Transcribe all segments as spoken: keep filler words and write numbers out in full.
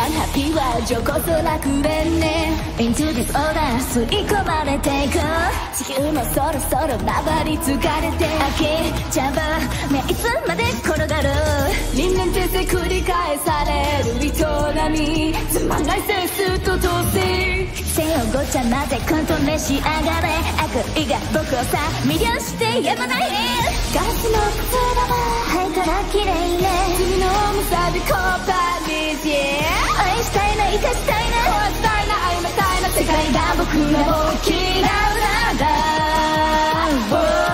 unhappy は上こそ楽園ね Into this order 吸い込まれていく地球もそろそろ回り疲れて飽きちゃうねいつまで転がる輪廻転生繰り返される営みつまんないセンスと統制せよごちゃまぜコント召し上がれ悪意が僕をさ魅了してやまないガラスの靴は灰から綺麗ね罪の重さでコーパリティ愛したいな生かしたいな壊したいな愛めたいな世界が僕の大きな裏だ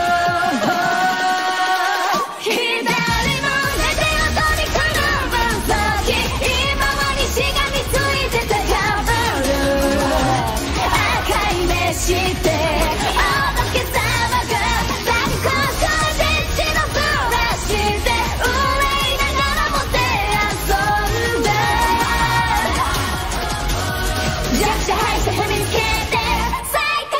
しておどけ様が最高潮で血の空して憂いながらもて遊んだ弱者敗者踏みつけて最高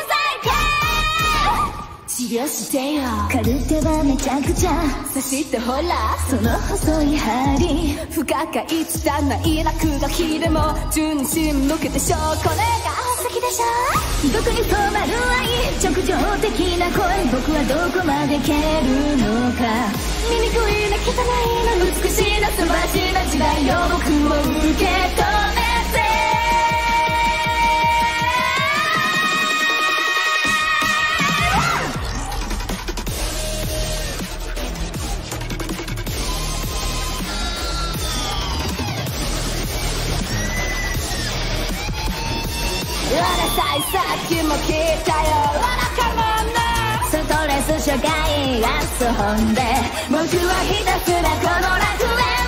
最高治療してよカルテはめちゃくちゃそしてほらその細い針不可解拙い落書きでも純真無垢でしょこれが好きでしょ僕に染まる愛直情的な恋僕はどこまで蹴るのか醜いな汚いな美しいな素晴らしいな時代を僕を受け止めてさっきも聞いたよわらかもんなストレス障害アンス本で僕はひたすらこの楽園